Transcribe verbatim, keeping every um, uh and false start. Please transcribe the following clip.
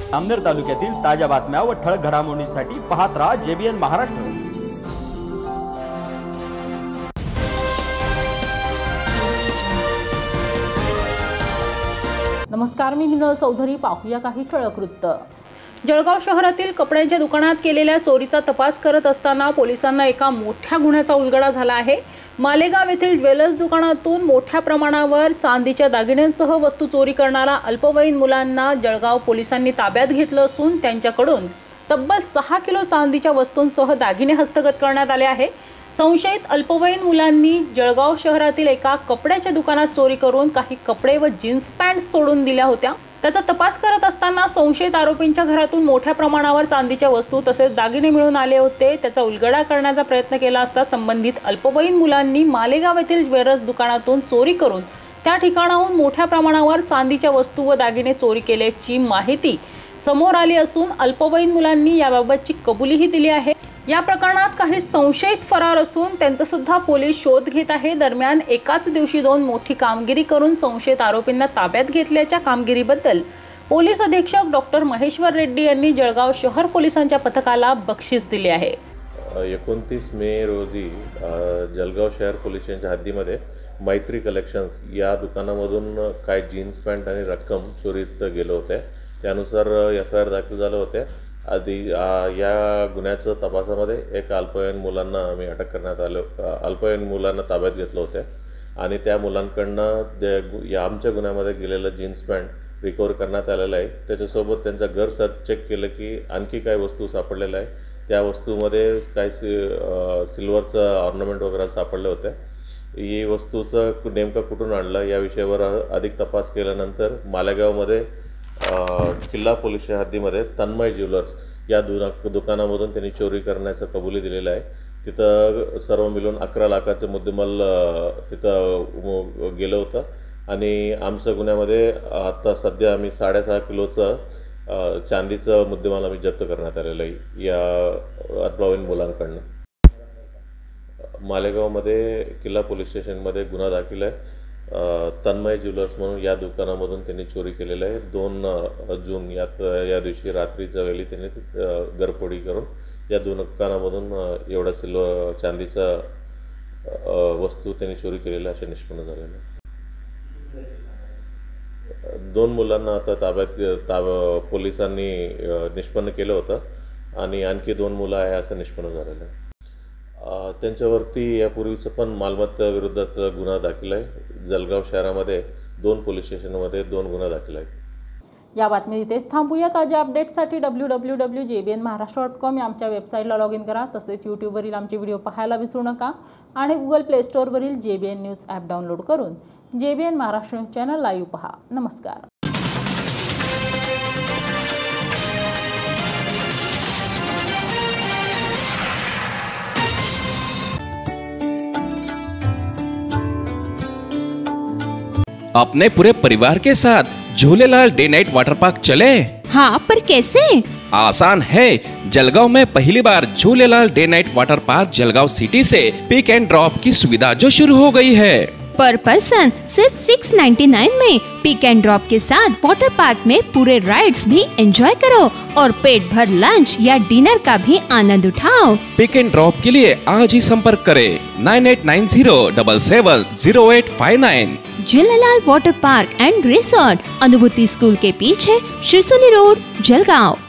अमनेर तालुक्यातील ताज्या बातम्या व ठळक घडामोडींसाठी पाहत राहा जेबीएन महाराष्ट्र। नमस्कार, मी मिनल चौधरी। पाहूया काही ठळक वृत्त। जळगाव शहरातील कपड्यांच्या दुकानात केलेल्या चोरीचा तपास करत असताना पोलिसांना एका मोठ्या गुन्ह्याचा उलगडा झाला आहे। मालेगाव येथील ज्वेलर्स दुकानातून मोठ्या प्रमाणावर चांदीच्या दागिन्यांसह वस्तू चोरी करणारा अल्पवयीन मुलांना जळगाव पोलिसांनी ताब्यात घेतलं असून त्यांच्याकडून तब्बल सहा किलो चांदीच्या वस्तूंसह दागिने हस्तगत करण्यात आले आहे। संशयित अल्पवयीन मुलांनी जळगाव शहरातील एका कपड्याच्या दुकानात चोरी करून काही कपडे व जीन्स पॅन्ट सोडून दिल्या होत्या। त्याचा तपास करत असताना संशयित आरोपींच्या घरातून मोठ्या प्रमाणावर चांदीच्या वस्तू तसेच दागिने मिळून आले होते। त्याचा उलगडा करण्याचा प्रयत्न केला असता संबंधित अल्पवयीन मुलांनी मालेगाव येथील ज्वेलर्स दुकानातून चोरी करून त्या ठिकाणाहून मोठ्या प्रमाणावर चांदीच्या वस्तू व दागिने चोरी केल्याची माहिती समोर आली असून अल्पवयीन मुलांनी याबाबतची कबुलीही दिली आहे। या प्रकरणात काही संशयित फरार असून त्यांचा सुद्धा पोलीस शोध घेत आहे। दरम्यान एकाच दिवशी दोन मोठी कामगिरी करून संशयित आरोपींना ताब्यात घेतल्याच्या कामगिरीबद्दल पोलीस अधीक्षक डॉक्टर महेश्वर रेड्डी यांनी जळगाव शहर पोलिसांच्या पथकाला बक्षीस दिले आहे। एकोणतीस मे रोजी जळगाव शहर पोलिसांच्या हद्दीमध्ये मैत्री कलेक्शन्स या दुकानामधून काय जीन्स पॅन्ट आणि रक्कम चोरीत गेलो होते। त्यानुसार एफ आय आर दाखल झाले होते। आधी या गुन्ह्याच्या तपासामध्ये एक अल्पवयीन मुलांना आम्ही अटक करण्यात आलो अल्पवयीन मुलांना ताब्यात घेतलं होतं आणि त्या मुलांकडनं या आमच्या गुन्ह्यामध्ये गेलेलं जीन्स पॅन्ट रिकवर करण्यात आलेलं आहे। त्याच्यासोबत त्यांचं घर सर्च चेक केलं की आणखी काय वस्तू सापडलेल्या आहे। त्या वस्तूमध्ये काय सि सिल्वरचं ऑर्नामेंट वगैरे सापडले होते। ही वस्तूचं नेमकं कुठून आणलं या विषयावर अधिक तपास केल्यानंतर मालेगावमध्ये किल्ला पोलीस हद्दीमध्ये तन्मय ज्वेलर्स या दु दुकानामधून त्यांनी चोरी करण्याचं कबुली दिलेलं आहे। तिथं सर्व मिळून अकरा लाखाचं मुद्देमाल तिथं गेलं होतं आणि आमच्या गुन्ह्यामध्ये आता सध्या आम्ही साडेसहा किलोचं चांदीचं मुद्देमाल आम्ही जप्त करण्यात आलेलं आहे या अल्पवयीन मुलांकडनं। मालेगावमध्ये किल्ला पोलीस स्टेशनमध्ये गुन्हा दाखल आहे। तन्मय ज्वेलर्स म्हणून या दुकानामधून त्यांनी चोरी केलेलं आहे। दोन जून यात या दिवशी रात्रीच्या वेळी त्यांनी घरफोडी करून या दोन दुकानामधून एवढा सिल्वर चांदीचा वस्तू त्यांनी चोरी केलेला असे निष्पन्न झालेलं आहे। दोन मुलांना आता ताब्यात ताब पोलिसांनी निष्पन्न केलं होतं आणि आणखी दोन मुलं आहे असं निष्पन्न झालेलं आहे। त्यांच्यावरती यापूर्वीचं पण मालमत्ता विरोधात गुन्हा दाखल आहे। जळगाव शहरामध्ये दोन पोलीस स्टेशनमध्ये दोन गुन्हा दाखल आहेत। या बातमी इथेच थांबूया। ताज्या अपडेट्ससाठी W W W dot J B N Maharashtra dot com या आमच्या वेबसाईटला लॉग इन करा। तसेच यूट्यूबवरील आमचे व्हिडिओ पाहायला विसरू नका आणि गुगल प्ले स्टोअरवरील J B N news app download करून J B N Maharashtra news channel live पहा। नमस्कार। अपने पूरे परिवार के साथ Jhulelal day night water park चले? हाँ, पर कैसे? आसान है। जलगांव में पहली बार Jhulelal day night water park Jalgaon city से पिक एंड ड्रॉप की सुविधा जो शुरू हो गई है। पर पर्सन सिर्फ सिक्स नाइन्टी नाइन में पिक एंड ड्रॉप के साथ वाटर पार्क में पूरे राइड्स भी एंजॉय करो और पेट भर लंच या डिनर का भी आनंद उठाओ। पिक एंड ड्रॉप के लिए आज ही संपर्क करें nine eight nine zero double seven zero eight five nine. Jhulelal water park and resort, Anubhuti school के पीछे, शिरसोली रोड, जलगांव।